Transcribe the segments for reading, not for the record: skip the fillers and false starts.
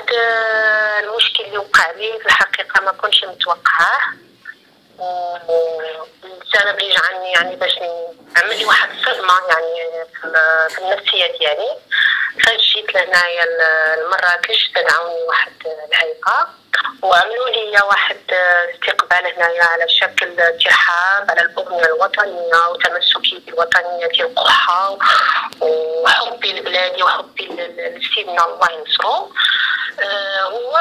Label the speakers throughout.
Speaker 1: المشكل اللي وقع لي في الحقيقه ما كنتش متوقعاه، السبب اللي جعلني يعني باش نعمل لي واحد الصدمه يعني في النفسيه ديالي. فاش جيت لهنايا لمراكش تدعوني واحد الهيئه وعملوا لي واحد استقبال هنايا على شكل ترحاب على الأغنية الوطنية وتمسكي بالوطنية القحة وحبي لبلادي وحبي لسيدنا الله ينصرو. هو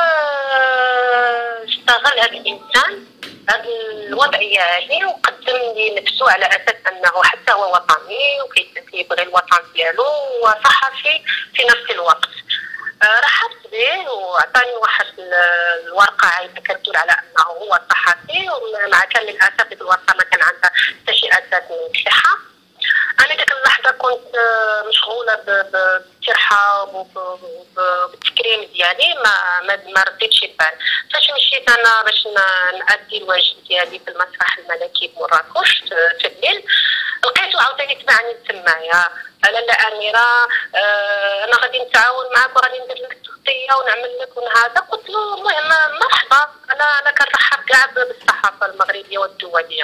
Speaker 1: استغل هذا الإنسان هذه الوضعية هذه وقدم لي نفسه على أساس أنه حتى هو وطني وكيبغي الوطن ديالو وصحفي في نفس الوقت. رحبت به وعطاني واحد الورقه عايزه كتدل على انه هو صحفي، ومع كان للاسف الورقه ما كان عندها حتى شي اساس من الصحه. انا ديك اللحظه كنت مشغوله بالترحاب وبالتكريم ديالي، ما رديتش البال. فاش مشيت انا باش نأدي الواجب ديالي في المسرح الملكي بمراكش في الليل، لقيته عاوتاني تبعني تمايا لاله اميره، انا غادي نتعاون معك وغادي ندير لك تغطيه ونعمل لك هذا. قلت له المهم مرحبا، انا كنرحب كاع بالصحافه المغربيه والدوليه.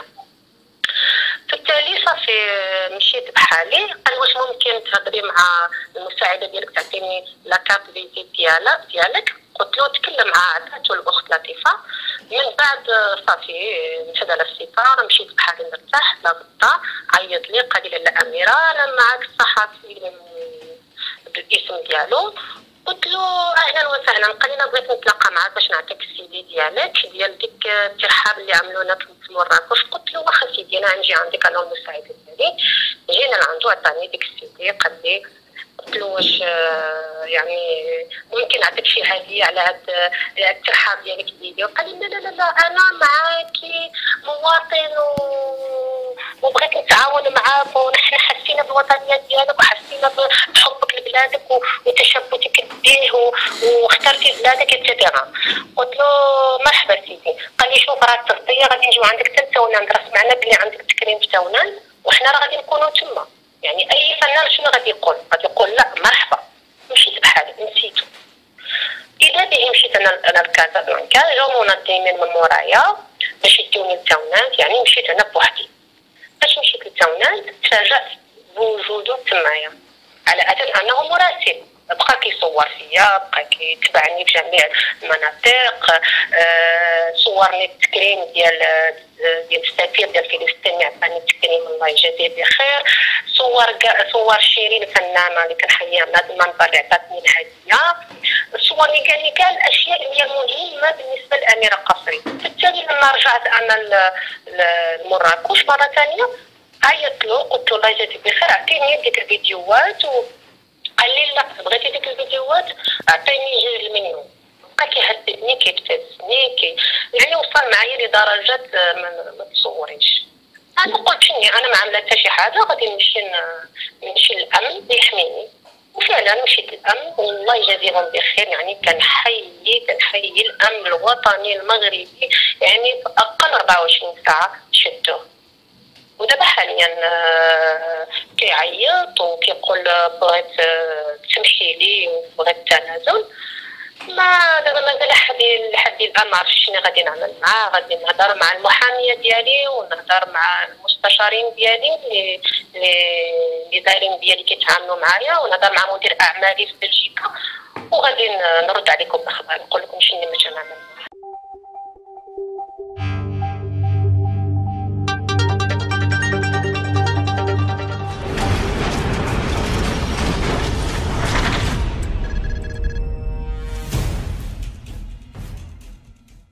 Speaker 1: في التالي صافي مشيت بحالي، قال واش ممكن تهضري مع المساعده ديالك تعطيني لاكارت فيزيت ديالك. قلت له تكلم معها، عطاتو الاخت لطيفه. من بعد صافي مشى على السفاره، مشيت بحالي مرتاح لا بدا. عيط لي قال لي لا اميره انا معك الصحفي بالاسم ديالو. قلت له اهلا وسهلا. قال لي انا بغيت نتلاقى معك باش نعطيك السي في ديالك ديال ديك الترحاب اللي عملوا لنا في مراكش. قلت له واخا سيدي انا نجي عندك انا والمساعده ديالي. جينا لعنده عطاني ديك السي في. قال لي قلت له واش يعني ممكن نعطيك شي هديه على هذا الترحاب ديالك ديالي. وقال لي لا لا لا انا معاكي مواطن وبغيت نتعاون معاك، ونحن حسينا بالوطنيه ديالك وحسينا بحبك لبلادك وتشبتك به واخترتي بلادك اتسيتيرا. قلت له مرحبا سيدي. قال لي شوف راه التغطيه غادي نجيو عندك حتى لتونان، راه سمعنا بلي عندك تكريم في تونان وحنا راه غادي نكونوا تما. يعني اي فنان شنو غادي يقول؟ غادي يقول لا مرحبا. مشيت بحالي نسيتو. اذا به مشيت انا لكازابلانكا، جاو منظمين من مورايا باش يدوني لتونان، يعني مشيت انا بوحدي. فاش مشيت لتونان تفاجأت بوجوده تمايا على اساس انه مراسل، بقى كيصور فيا، بقى كيتبعني في جميع المناطق. صورني التكريم ديال السفير ديال فلسطين، عطاني التكريم الله يجازيه بخير. صور شيرين الفنانه اللي كنحييها من هذا المنبر اللي عطاتني الهديه. صورني قال لي كاع الاشياء اللي هي مهمه بالنسبه للاميره قصري. بالتالي لما رجعت انا لمراكش مره ثانيه عيطت له قلت له الله يجازيك بخير اعطيني ديك الفيديوهات. قال لي لا بغيتي ديك الفيديوهات اعطيني جوج منهم. بقى كيهددني كيتفزني يعني وصل معايا لدرجه ما تصوريش. انا قلت شني انا ما عامله حتى شي حاجه، غادي نمشي للامن يحميني. وفعلا مشيت للامن والله يجازيهم بخير، يعني كنحيي الامن الوطني المغربي، يعني في اقل 24 ساعه شدوه. ودابا حاليا كيعيط وكيقول بغيت تسمحي لي وبغيت التنازل. ما دابا مازال لحد الان ما عرفتش شنو غادي نعمل معاه. غادي نهضر مع المحاميه ديالي ونهضر مع المستشارين ديالي اللي دايرين ديالي كيتعاملوا معايا، ونهضر مع مدير اعمالي في بلجيكا، وغادي نرد عليكم بالاخبار نقول لكم شنو اللي نعمل.